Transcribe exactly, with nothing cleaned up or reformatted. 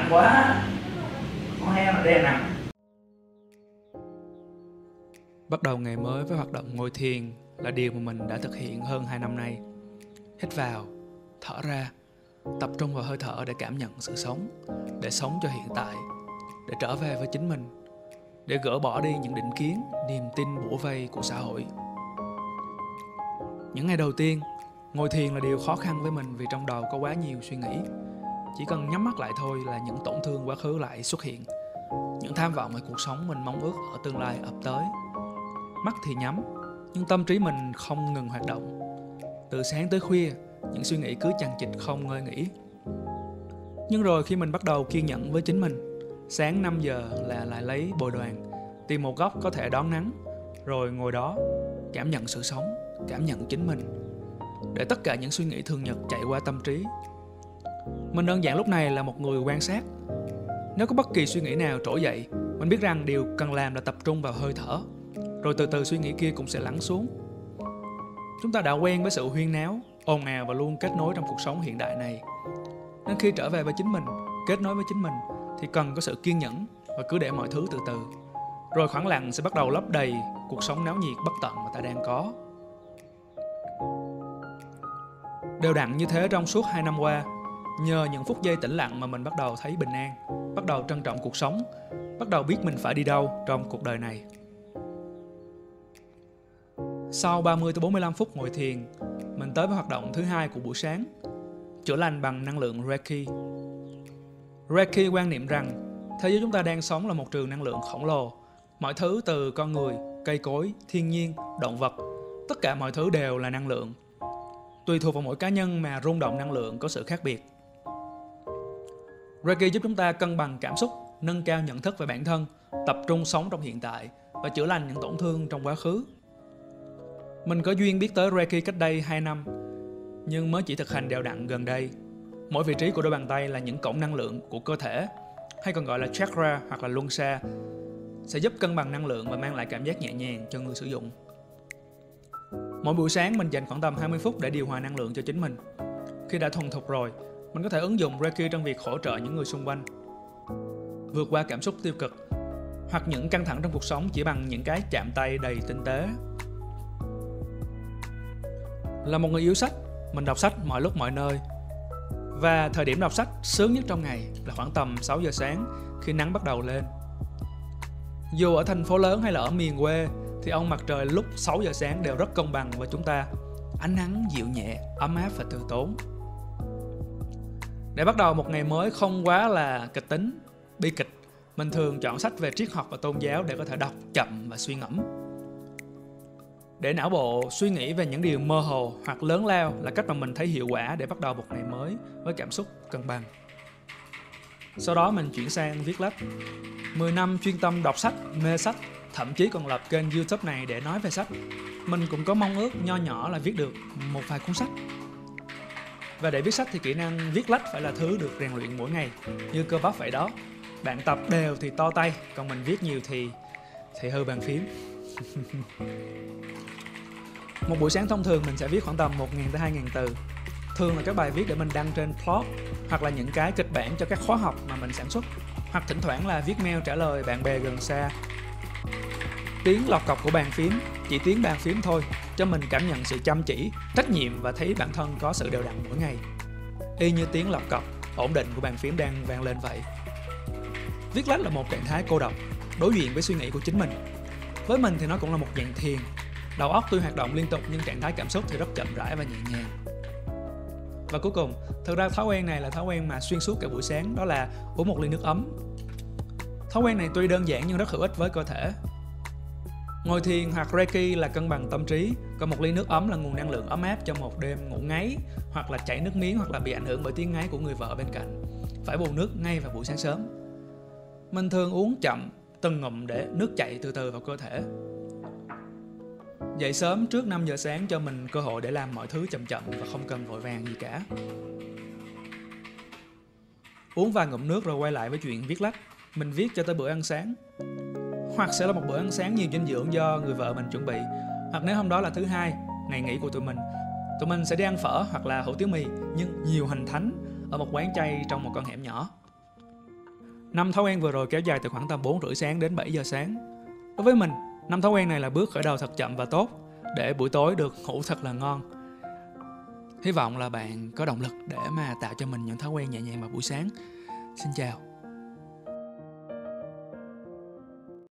nặng quá, con heo nó đè nặng. Bắt đầu ngày mới với hoạt động ngồi thiền là điều mà mình đã thực hiện hơn hai năm nay. Hít vào, thở ra, tập trung vào hơi thở để cảm nhận sự sống, để sống cho hiện tại, để trở về với chính mình, để gỡ bỏ đi những định kiến, niềm tin bủa vây của xã hội. Những ngày đầu tiên, ngồi thiền là điều khó khăn với mình vì trong đầu có quá nhiều suy nghĩ. Chỉ cần nhắm mắt lại thôi là những tổn thương quá khứ lại xuất hiện. Những tham vọng về cuộc sống mình mong ước ở tương lai ập tới. Mắt thì nhắm, nhưng tâm trí mình không ngừng hoạt động. Từ sáng tới khuya, những suy nghĩ cứ chằng chịt không ngơi nghỉ. Nhưng rồi khi mình bắt đầu kiên nhẫn với chính mình, sáng năm giờ là lại lấy bồi đoàn, tìm một góc có thể đón nắng, rồi ngồi đó, cảm nhận sự sống, cảm nhận chính mình, để tất cả những suy nghĩ thường nhật chạy qua tâm trí. Mình đơn giản lúc này là một người quan sát. Nếu có bất kỳ suy nghĩ nào trỗi dậy, mình biết rằng điều cần làm là tập trung vào hơi thở, rồi từ từ suy nghĩ kia cũng sẽ lắng xuống. Chúng ta đã quen với sự huyên náo, ồn ào và luôn kết nối trong cuộc sống hiện đại này. Nên khi trở về với chính mình, kết nối với chính mình, thì cần có sự kiên nhẫn và cứ để mọi thứ từ từ. Rồi khoảng lặng sẽ bắt đầu lấp đầy cuộc sống náo nhiệt bất tận mà ta đang có. Đều đặn như thế trong suốt hai năm qua, nhờ những phút giây tĩnh lặng mà mình bắt đầu thấy bình an, bắt đầu trân trọng cuộc sống, bắt đầu biết mình phải đi đâu trong cuộc đời này. Sau ba mươi tới bốn mươi lăm phút ngồi thiền, mình tới với hoạt động thứ hai của buổi sáng, chữa lành bằng năng lượng Reiki. Reiki quan niệm rằng thế giới chúng ta đang sống là một trường năng lượng khổng lồ. Mọi thứ từ con người, cây cối, thiên nhiên, động vật, tất cả mọi thứ đều là năng lượng. Tùy thuộc vào mỗi cá nhân mà rung động năng lượng có sự khác biệt. Reiki giúp chúng ta cân bằng cảm xúc, nâng cao nhận thức về bản thân, tập trung sống trong hiện tại và chữa lành những tổn thương trong quá khứ. Mình có duyên biết tới Reiki cách đây hai năm, nhưng mới chỉ thực hành đều đặn gần đây. Mỗi vị trí của đôi bàn tay là những cổng năng lượng của cơ thể, hay còn gọi là chakra hoặc là luân xa, sẽ giúp cân bằng năng lượng và mang lại cảm giác nhẹ nhàng cho người sử dụng. Mỗi buổi sáng mình dành khoảng tầm hai mươi phút để điều hòa năng lượng cho chính mình. Khi đã thuần thục rồi, mình có thể ứng dụng Reiki trong việc hỗ trợ những người xung quanh vượt qua cảm xúc tiêu cực hoặc những căng thẳng trong cuộc sống chỉ bằng những cái chạm tay đầy tinh tế. Là một người yêu sách, mình đọc sách mọi lúc mọi nơi. Và thời điểm đọc sách sướng nhất trong ngày là khoảng tầm sáu giờ sáng khi nắng bắt đầu lên. Dù ở thành phố lớn hay là ở miền quê thì ông mặt trời lúc sáu giờ sáng đều rất công bằng với chúng ta. Ánh nắng dịu nhẹ, ấm áp và từ tốn. Để bắt đầu một ngày mới không quá là kịch tính, bi kịch, mình thường chọn sách về triết học và tôn giáo để có thể đọc chậm và suy ngẫm. Để não bộ suy nghĩ về những điều mơ hồ hoặc lớn lao là cách mà mình thấy hiệu quả để bắt đầu một ngày mới với cảm xúc cân bằng. Sau đó mình chuyển sang viết lách. mười năm chuyên tâm đọc sách, mê sách, thậm chí còn lập kênh YouTube này để nói về sách. Mình cũng có mong ước nho nhỏ là viết được một vài cuốn sách. Và để viết sách thì kỹ năng viết lách phải là thứ được rèn luyện mỗi ngày, như cơ bắp vậy đó. Bạn tập đều thì to tay, còn mình viết nhiều thì thì hư bàn phím. Một buổi sáng thông thường mình sẽ viết khoảng tầm một nghìn tới hai nghìn từ. Thường là các bài viết để mình đăng trên blog, hoặc là những cái kịch bản cho các khóa học mà mình sản xuất, hoặc thỉnh thoảng là viết mail trả lời bạn bè gần xa. Tiếng lọc cọc của bàn phím, chỉ tiếng bàn phím thôi, cho mình cảm nhận sự chăm chỉ, trách nhiệm và thấy bản thân có sự đều đặn mỗi ngày. Y như tiếng lọc cọc, ổn định của bàn phím đang vang lên vậy. Viết lách là một trạng thái cô độc, đối diện với suy nghĩ của chính mình. Với mình thì nó cũng là một dạng thiền. Đầu óc tuy hoạt động liên tục nhưng trạng thái cảm xúc thì rất chậm rãi và nhẹ nhàng. Và cuối cùng, thực ra thói quen này là thói quen mà xuyên suốt cả buổi sáng, đó là uống một ly nước ấm. Thói quen này tuy đơn giản nhưng rất hữu ích với cơ thể. Ngồi thiền hoặc Reiki là cân bằng tâm trí, còn một ly nước ấm là nguồn năng lượng ấm áp cho một đêm ngủ ngáy, hoặc là chảy nước miếng, hoặc là bị ảnh hưởng bởi tiếng ngáy của người vợ bên cạnh. Phải bù nước ngay vào buổi sáng sớm. Mình thường uống chậm, từng ngụm để nước chảy từ từ vào cơ thể. Dậy sớm trước năm giờ sáng cho mình cơ hội để làm mọi thứ chậm chậm và không cần vội vàng gì cả. Uống vài ngụm nước rồi quay lại với chuyện viết lách. Mình viết cho tới bữa ăn sáng. Hoặc sẽ là một bữa ăn sáng nhiều dinh dưỡng do người vợ mình chuẩn bị. Hoặc nếu hôm đó là thứ hai, ngày nghỉ của tụi mình, tụi mình sẽ đi ăn phở hoặc là hủ tiếu mì, nhưng nhiều hành thánh ở một quán chay trong một con hẻm nhỏ. Năm thói quen vừa rồi kéo dài từ khoảng tầm bốn rưỡi sáng đến bảy giờ sáng. Đối với mình, năm thói quen này là bước khởi đầu thật chậm và tốt để buổi tối được ngủ thật là ngon. Hy vọng là bạn có động lực để mà tạo cho mình những thói quen nhẹ nhàng vào buổi sáng. Xin chào.